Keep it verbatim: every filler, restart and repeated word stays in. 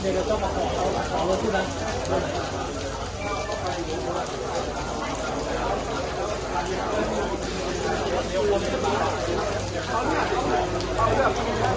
那个叫什么？好了，不能。我